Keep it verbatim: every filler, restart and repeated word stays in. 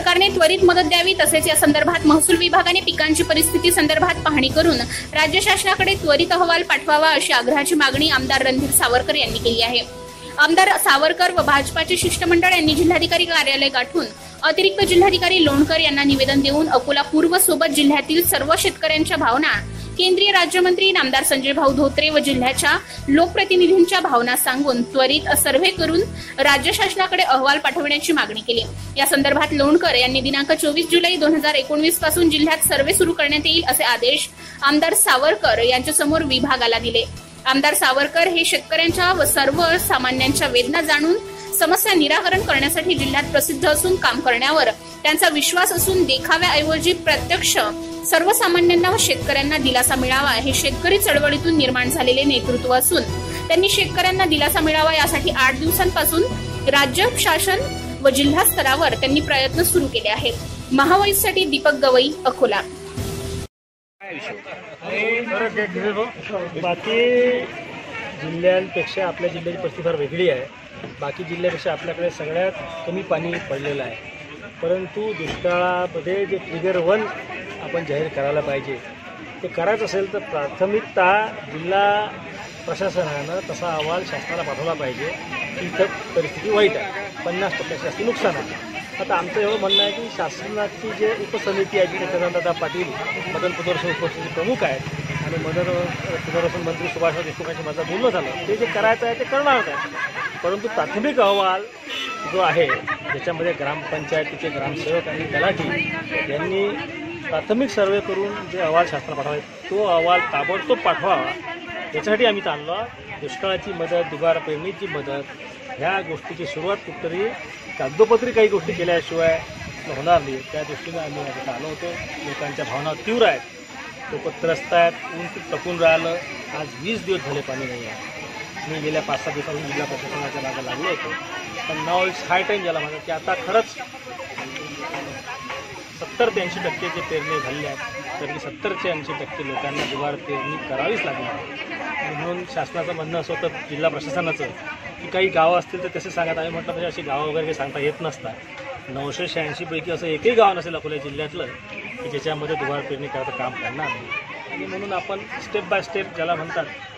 सरकारने त्वरित मदत द्यावी, तसेच या संदर्भात महसूल विभागाने पिकांची परिस्थिती संदर्भात पाहणी करून राज्य शासनाकडे त्वरित अहवाल पाठवावा, अशी आग्रहाची मागणी आमदार रणधीर सावरकर यांनी केली आहे। आमदार सावरकर व भाजपाचे शिष्टमंडळ यांनी जिल्हाधिकारी कार्यालय गाठून अतिरिक्त जिल्हाधिकारी लोणकर यांना निवेदन देऊन अकोला पूर्व सोबत जिल्ह्यातील सर्व शेतकऱ्यांच्या भावना, केंद्रीय राज्यमंत्री नामदार संजय भाऊ धोत्रे व जिल्ह्याच्या लोकप्रतिनिधींच्या भावना सांगून त्वरित सर्व्हे करून राज्य शासनाकडे अहवाल पाठवण्याची मागणी केली। या संदर्भात लोणकर यांनी दिनांक चोवीस जुलै दोन हजार एकोणवीस पासून जिल्ह्यात सर्व्हे सुरू करण्यात येईल असे आदेश आमदार सावरकर यांच्या समोर विभागाला दिले। आमदार सावरकर हे शेतकऱ्यांच्या व सर्व सामान्यांच्या वेदना जाणून समस्या निराकरण करण्यासाठी जिल्ह्यात प्रसिद्ध असून काम करण्यावर त्यांचा विश्वास असून देखाव्याऐवजी प्रत्यक्ष सर्वसामान्यांना व शेतकऱ्यांना दिलासा मिळावा हे शेतकरी चळवळीतून निर्माण झालेले नेतृत्व असून त्यांनी शेतकऱ्यांना दिलासा मिळावा यासाठी आठ दिवसांपासून राज्य शासन व जिल्हा स्तरावर त्यांनी प्रयत्न सुरू केले आहेत। महावाईसाठी दीपक गवई, अकोला। बाकी जिल्ह्यांपेक्षा आपल्या जिल्ह्याची परिस्थिती फार वेगळी आहे। बाकी जिल्ह्यापेक्षा आपल्याकडे सगळ्यात कमी पाणी पडलेलं आहे, परंतु दुष्काळामध्ये जे ट्रिगर वन आपण जाहीर करायला पाहिजे ते करायचं असेल तर प्राथमिकता जिल्हा प्रशासनानं तसा अहवाल शासनाला पाठवला पाहिजे की इथं परिस्थिती वाईट आहे, पन्नास टक्क्याच्या जास्ती नुकसान आहे। आता आमचं एवढं म्हणणं आहे की शासनाची जे उपसमिती आहे जिथे चंद्रदादा पाटील मदन पुनर्वसन उपस्थिती प्रमुख आहेत आणि मदन पुनर्वसन मंत्री सुभाष देशमुखांशी माझं बोलणं झालं, ते जे करायचं आहे ते करणार आहे। परंतु प्राथमिक अहवाल जो आहे ज्याच्यामध्ये ग्रामपंचायतीचे ग्रामसेवक आणि तलाठी यांनी प्राथमिक सर्वे करून जे अहवाल शासनाला पाठवावे तो अहवाल ताबडतोब पाठवावा, याच्यासाठी आम्ही चाललो। दुष्काळाची मदत, दुबार पेरणीची मदत, ह्या गोष्टीची सुरुवात कुठतरी कागदोपत्री काही गोष्टी केल्याशिवाय होणार नाही, त्या दृष्टीने आम्ही आता आलो होतो। लोकांच्या भावना तीव्र आहेत, लोक त्रस्त आहेत, ऊन खूप टपून राहिलं। आज वीस दिवस झाले पाणी नाही आहे। मी गेल्या पाच सहा दिवसापासून जिल्हा प्रशासनाच्या मागे लागलो होतो, पण नाव इट्स हाय टाईम झाला माझा की आता खरंच सत्तर ते ऐंशी टक्के जे पेरणी झालेली आहेत तरी सत्तर ते ऐंशी टक्के लोकांना दुबार पेरणी करावीच लागणार। म्हणून शासनाचं म्हणणं असं होतं जिल्हा प्रशासनाचं की काही गावं असतील तर तसे सांगत, आम्ही म्हटलं म्हणजे अशी गावं वगैरे काही सांगता येत नसतात। नऊशे शहाऐंशीपैकी असं एकही गाव नसेल अकोला जिल्ह्यातलं की ज्याच्यामध्ये दुबार पेरणी करायचं काम करणार नाही, आणि म्हणून आपण स्टेप बाय स्टेप ज्याला म्हणतात